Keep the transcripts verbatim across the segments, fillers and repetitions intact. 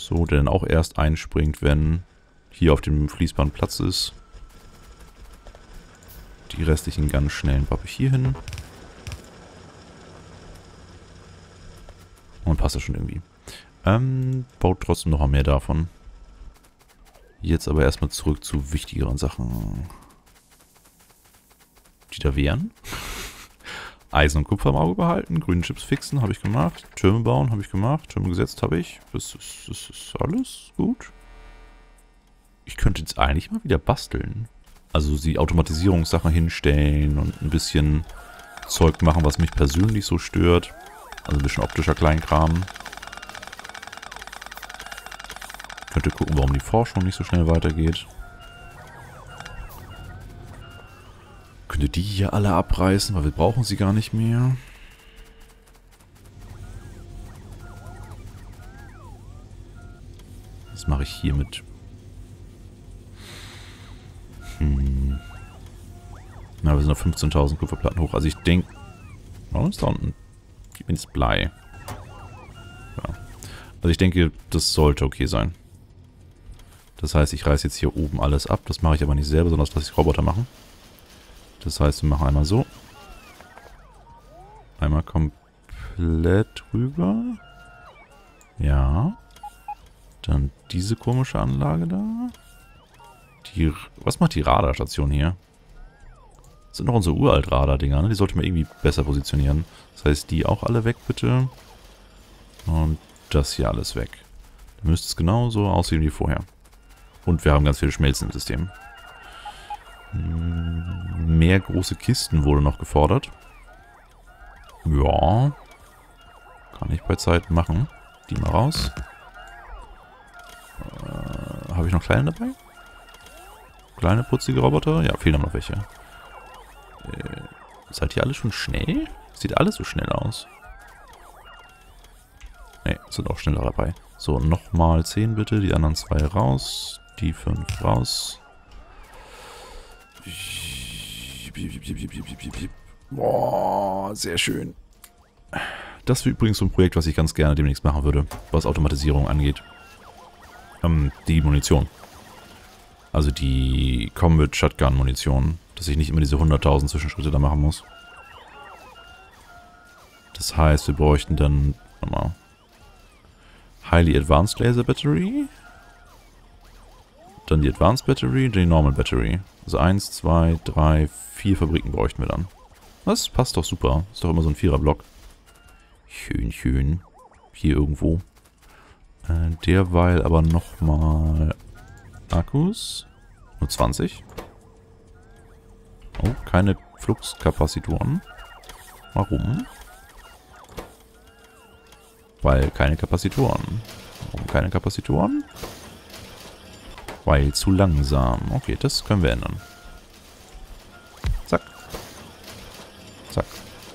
So, der dann auch erst einspringt, wenn hier auf dem Fließband Platz ist. Die restlichen ganz schnellen pappe ich hier hin. Und passt das schon irgendwie. Ähm, baut trotzdem noch mal mehr davon. Jetzt aber erstmal zurück zu wichtigeren Sachen. Die da wären. Eisen und Kupfer im Auge behalten. Grüne Chips fixen, habe ich gemacht. Türme bauen, habe ich gemacht. Türme gesetzt, habe ich. Das ist, das ist alles gut. Ich könnte jetzt eigentlich mal wieder basteln. Also die Automatisierungssachen hinstellen und ein bisschen Zeug machen, was mich persönlich so stört. Also ein bisschen optischer Kleinkram. Könnte gucken, warum die Forschung nicht so schnell weitergeht. Könnte die hier alle abreißen, weil wir brauchen sie gar nicht mehr. Was mache ich hier mit? Hm. Na, wir sind auf fünfzehntausend Kupferplatten hoch. Also ich denke... Warum ist da unten? Gib mir das Blei. Ja. Also ich denke, das sollte okay sein. Das heißt, ich reiße jetzt hier oben alles ab. Das mache ich aber nicht selber, sondern das lasse ich Roboter machen. Das heißt, wir machen einmal so. Einmal komplett rüber. Ja. Dann diese komische Anlage da. Die, was macht die Radarstation hier? Das sind noch unsere uralt Radar-Dinger, ne? Die sollte man irgendwie besser positionieren. Das heißt, die auch alle weg, bitte. Und das hier alles weg. Dann müsste es genauso aussehen wie vorher. Und wir haben ganz viele Schmelzen im System. Mehr große Kisten wurde noch gefordert. Ja. Kann ich bei Zeit machen. Die mal raus. Äh, habe ich noch kleine dabei? Kleine putzige Roboter? Ja, fehlen noch welche. Äh, seid ihr alle schon schnell? Sieht alles so schnell aus. Ne, sind auch schneller dabei. So, nochmal zehn bitte. Die anderen zwei raus. Die fünf raus. Boah, sehr schön. Das ist übrigens so ein Projekt, was ich ganz gerne demnächst machen würde, was Automatisierung angeht. Ähm, die Munition. Also die Combat Shotgun Munition, dass ich nicht immer diese hunderttausend Zwischenschritte da machen muss. Das heißt, wir bräuchten dann nochmal Highly Advanced Laser Battery. Dann die Advanced Battery und die Normal Battery. Also eins, zwei, drei, vier Fabriken bräuchten wir dann. Das passt doch super. Ist doch immer so ein Vierer-Block. Schön, schön. Hier irgendwo. Äh, derweil aber nochmal Akkus. Nur zwanzig. Oh, keine Fluxkapazitoren. Warum? Weil keine Kapazitoren. Warum keine Kapazitoren? Weil zu langsam. Okay, das können wir ändern. Zack. Zack.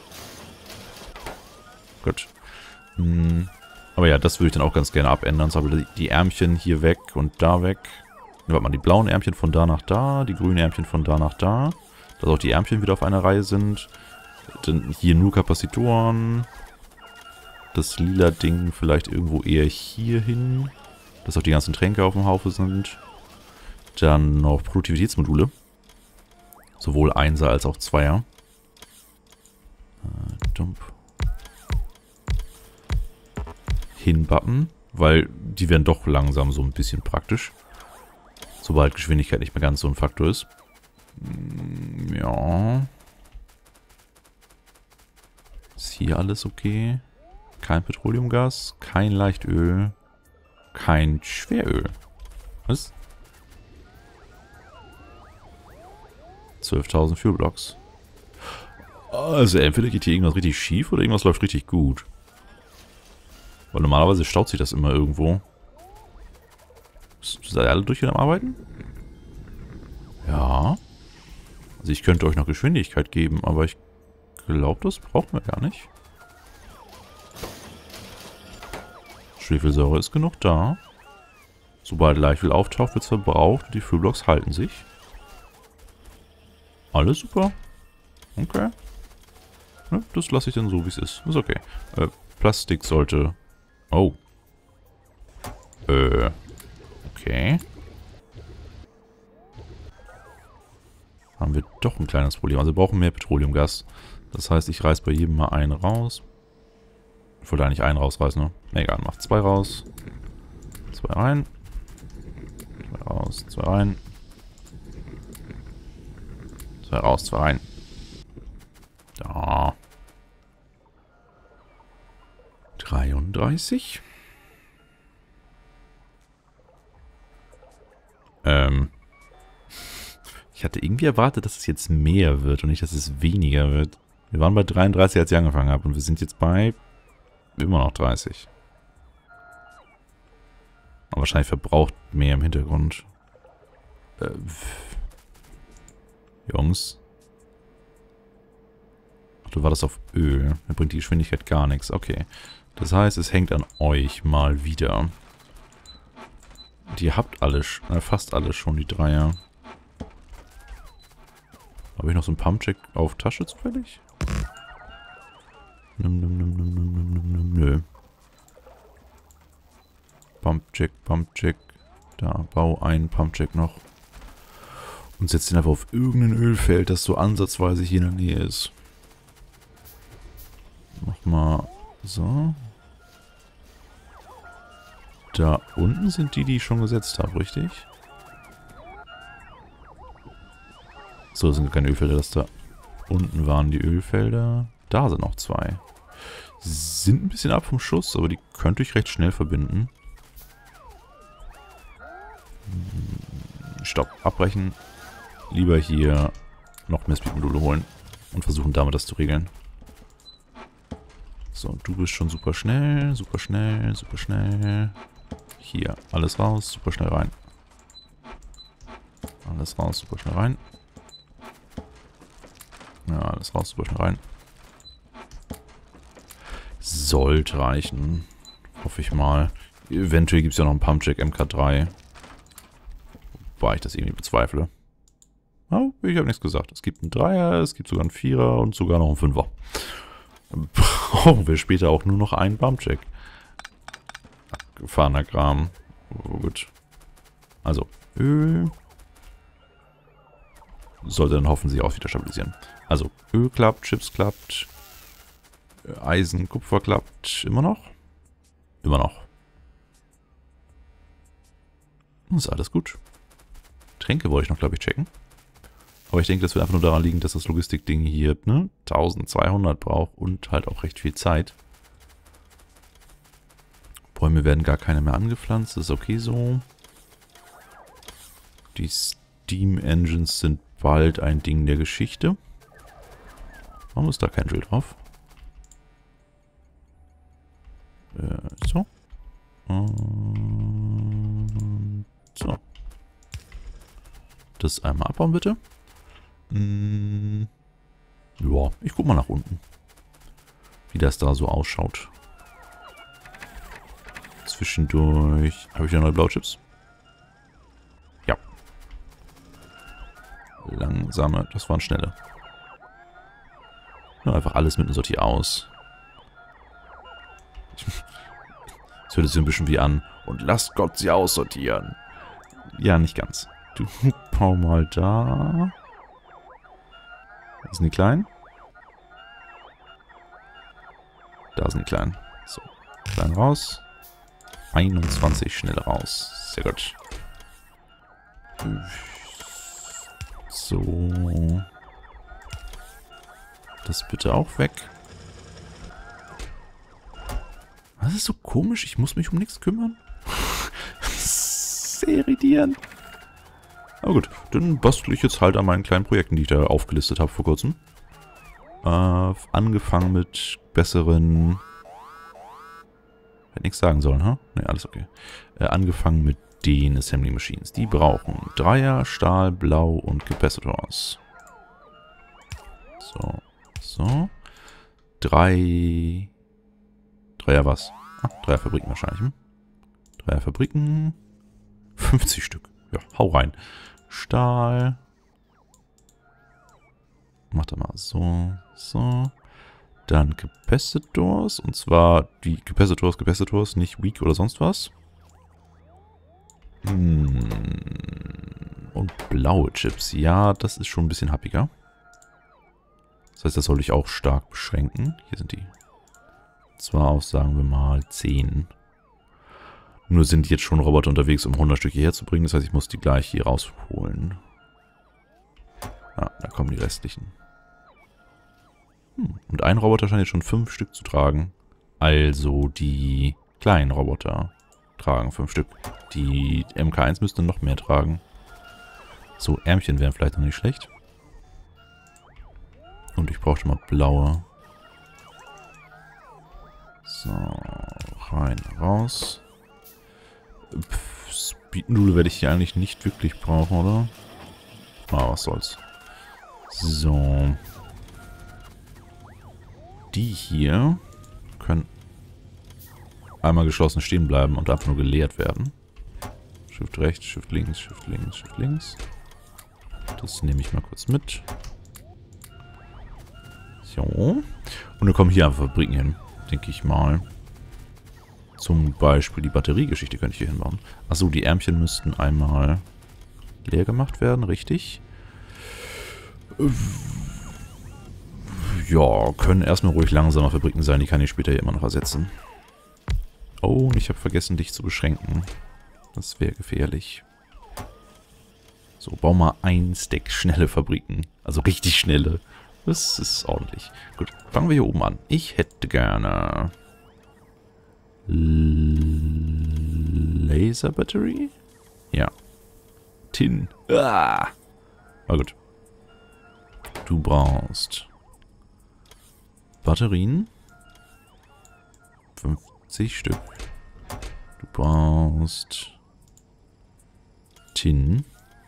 Gut. Hm. Aber ja, das würde ich dann auch ganz gerne abändern. So, die, die Ärmchen hier weg und da weg. Warte mal, die blauen Ärmchen von da nach da. Die grünen Ärmchen von da nach da. Dass auch die Ärmchen wieder auf einer Reihe sind. Dann hier nur Kapazitoren. Das lila Ding vielleicht irgendwo eher hier hin. Dass auch die ganzen Tränke auf dem Haufen sind. Dann noch Produktivitätsmodule. Sowohl Einser als auch Zweier. Äh, dump. Hinbappen, weil die werden doch langsam so ein bisschen praktisch. Sobald Geschwindigkeit nicht mehr ganz so ein Faktor ist. Ja. Ist hier alles okay? Kein Petroleumgas, kein Leichtöl, kein Schweröl. Was? zwölftausend Fuelblocks. Also entweder geht hier irgendwas richtig schief oder irgendwas läuft richtig gut. Weil normalerweise staut sich das immer irgendwo. Seid ihr alle durch hier am Arbeiten? Ja. Also ich könnte euch noch Geschwindigkeit geben, aber ich glaube, das brauchen wir gar nicht. Schwefelsäure ist genug da. Sobald Leichtöl auftaucht, wird es verbraucht und die Fuelblocks halten sich. Alles super. Okay. Ja, das lasse ich dann so, wie es ist. Ist okay. Äh, Plastik sollte... Oh. Äh. Okay. Haben wir doch ein kleines Problem. Also wir brauchen mehr Petroleumgas. Das heißt, ich reiß bei jedem mal einen raus. Ich wollte eigentlich einen rausreißen, ne? Egal, mach zwei raus. Zwei rein. Zwei raus, zwei rein. Zwei raus, zwei rein. Da. dreiunddreißig. Ähm. Ich hatte irgendwie erwartet, dass es jetzt mehr wird und nicht, dass es weniger wird. Wir waren bei dreiunddreißig, als ich angefangen habe. Und wir sind jetzt bei immer noch dreißig. Aber wahrscheinlich verbraucht mehr im Hintergrund. Äh, Jungs. Ach, du wartest auf Öl. Da bringt die Geschwindigkeit gar nichts. Okay. Das heißt, es hängt an euch mal wieder. Und ihr habt alle, äh, fast alle schon die Dreier. Habe ich noch so einen Pumpcheck auf Tasche zufällig? Num, num, num, num, num, num, num, nö. Pumpcheck, Pumpcheck. Da, bau einen Pumpcheck noch. Und setz den einfach auf irgendein Ölfeld, das so ansatzweise hier in der Nähe ist. Mach mal so. Da unten sind die, die ich schon gesetzt habe, richtig? So, das sind keine Ölfelder, das da unten waren die Ölfelder. Da sind noch zwei. Sind ein bisschen ab vom Schuss, aber die könnte ich recht schnell verbinden. Stopp, abbrechen. Lieber hier noch mehr Speed-Module holen und versuchen damit das zu regeln. So, du bist schon super schnell, super schnell, super schnell. Hier, alles raus, super schnell rein. Alles raus, super schnell rein. Ja, alles raus, super schnell rein. Sollte reichen. Hoffe ich mal. Eventuell gibt es ja noch einen Pumpcheck M K drei. Wobei ich das irgendwie bezweifle. Oh, ich habe nichts gesagt. Es gibt einen Dreier, es gibt sogar einen Vierer und sogar noch einen Fünfer. Dann brauchen wir später auch nur noch einen Pumpcheck. Abgefahrener Kram. Oh, gut. Also, Öl. Sollte dann hoffentlich auch wieder stabilisieren. Also, Öl klappt, Chips klappt. Eisen, Kupfer klappt. Immer noch? Immer noch. Ist alles gut. Tränke wollte ich noch, glaube ich, checken. Aber ich denke, das wird einfach nur daran liegen, dass das Logistikding hier ne, eintausendzweihundert braucht und halt auch recht viel Zeit. Bäume werden gar keine mehr angepflanzt, das ist okay so. Die Steam Engines sind bald ein Ding der Geschichte. Warum ist da kein Drill drauf? Äh, so. Und so. Das einmal abbauen, bitte. Hm. Ja, ich guck mal nach unten. Wie das da so ausschaut. Zwischendurch. Habe ich ja neue Blauchips? Ja. Langsame. Das waren schnelle. Ja, einfach alles mitten sortiert aus. Das hört sich ein bisschen wie an. Und lasst Gott sie aussortieren. Ja, nicht ganz. Du bau mal da. Da sind die Kleinen. Da sind die Kleinen. So, klein raus. einundzwanzig schnell raus. Sehr gut. So. Das bitte auch weg. Was ist so komisch? Ich muss mich um nichts kümmern. Sehr irritierend. Aber gut, dann bastel ich jetzt halt an meinen kleinen Projekten, die ich da aufgelistet habe vor kurzem. Äh, angefangen mit besseren... Hätte nichts sagen sollen, ha? Ne, alles okay. Äh, angefangen mit den Assembly Machines. Die brauchen Dreier, Stahl, Blau und Capacitors. So, so. Drei... Dreier was? Ah, Dreier Fabriken wahrscheinlich. Hm? Dreier Fabriken. fünfzig Stück. Ja, hau rein. Stahl. Mach da mal so, so. Dann Capacitors. Und zwar die Capacitors, Capacitors, nicht Weak oder sonst was. Hm. Und blaue Chips. Ja, das ist schon ein bisschen happiger. Das heißt, das sollte ich auch stark beschränken. Hier sind die. Zwar auf, sagen wir mal, zehn. Nur sind jetzt schon Roboter unterwegs, um hundert Stück hierher zu bringen. Das heißt, ich muss die gleich hier rausholen. Ja, da kommen die restlichen. Hm. Und ein Roboter scheint jetzt schon fünf Stück zu tragen. Also die kleinen Roboter tragen fünf Stück. Die M K eins müsste noch mehr tragen. So, Ärmchen wären vielleicht noch nicht schlecht. Und ich brauchte mal blaue. So, rein, raus. Pff, Speed-Nudel werde ich hier eigentlich nicht wirklich brauchen, oder? Ah, was soll's. So. Die hier können einmal geschlossen stehen bleiben und einfach nur geleert werden. Shift rechts, Shift links, Shift links, Shift links. Das nehme ich mal kurz mit. So. Und dann kommen hier einfach Fabriken hin, denke ich mal. Zum Beispiel die Batteriegeschichte könnte ich hier hinbauen. Achso, die Ärmchen müssten einmal leer gemacht werden, richtig? Ja, können erstmal ruhig langsamer Fabriken sein, die kann ich später hier immer noch ersetzen. Oh, und ich habe vergessen, dich zu beschränken. Das wäre gefährlich. So, bau mal ein Stack schnelle Fabriken. Also richtig schnelle. Das ist ordentlich. Gut, fangen wir hier oben an. Ich hätte gerne Laser Battery? Ja. Tin. Ah. Na gut. Du brauchst Batterien. fünfzig Stück. Du brauchst Tin.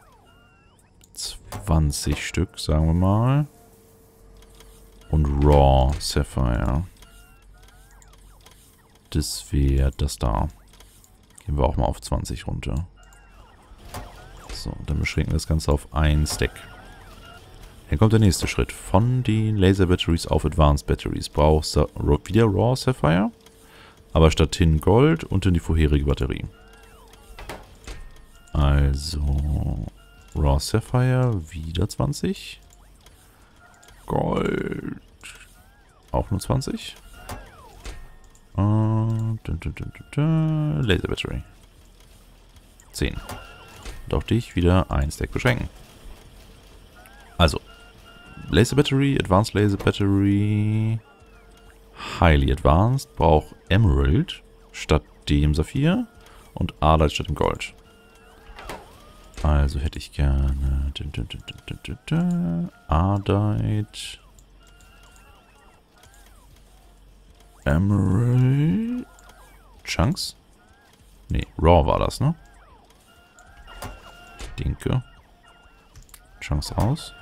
zwanzig Stück, sagen wir mal. Und Raw Sapphire. Das wäre das da. Gehen wir auch mal auf zwanzig runter. So, dann beschränken wir das Ganze auf ein Stack. Hier kommt der nächste Schritt. Von den Laser Batteries auf Advanced Batteries brauchst du wieder Raw Sapphire. Aber statt Tin Gold und in die vorherige Batterie. Also Raw Sapphire wieder zwanzig. Gold auch nur zwanzig. Uh, dun, dun, dun, dun, dun. Laser Battery. zehn. Und auch dich wieder ein Stack beschränken. Also, Laser Battery, Advanced Laser Battery, Highly Advanced, braucht Emerald statt dem Saphir und Ardite statt dem Gold. Also hätte ich gerne dun, dun, dun, dun, dun, dun, Ardite, Emerald, Chunks? Ne, Raw war das, ne? Denke. Chunks aus.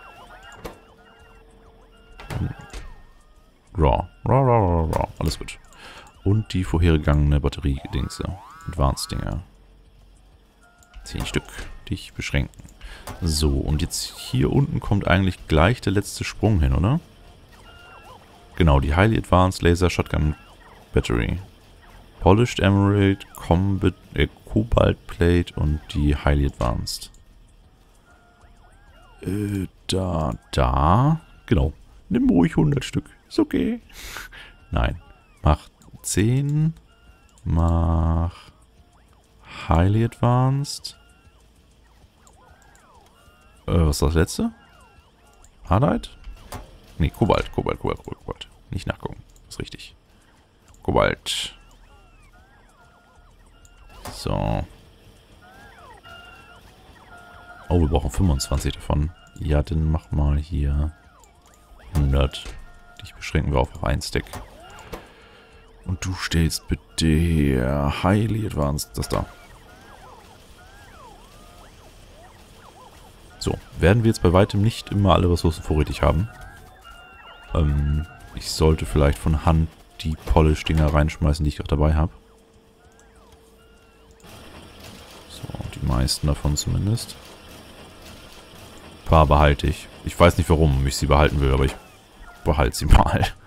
Raw. Raw, raw, raw, raw. Alles gut. Und die vorhergegangene Batterie-Dingse. Advanced-Dinger. Zehn Stück. Dich beschränken. So, und jetzt hier unten kommt eigentlich gleich der letzte Sprung hin, oder? Genau, die Highly Advanced Laser Shotgun Battery. Polished Emerald, Combat, äh, Cobalt Plate und die Highly Advanced. Äh, da, da. Genau. Nimm ruhig hundert Stück. Ist okay. Nein. Mach zehn. Mach Highly Advanced. Äh, was ist das letzte? Ardite? Nee, Kobalt. Kobalt, Kobalt, Kobalt, Kobalt. Nicht nachgucken. Ist richtig. Kobalt. So. Oh, wir brauchen fünfundzwanzig davon. Ja, dann mach mal hier hundert. Dich beschränken wir auf ein Stack. Und du stellst bitte hier Highly Advanced das da. So, werden wir jetzt bei weitem nicht immer alle Ressourcen vorrätig haben. Ähm, ich sollte vielleicht von Hand die Polish-Dinger reinschmeißen, die ich auch dabei habe. So, die meisten davon zumindest. Ein paar behalte ich. Ich weiß nicht, warum ich sie behalten will, aber ich behalte sie mal.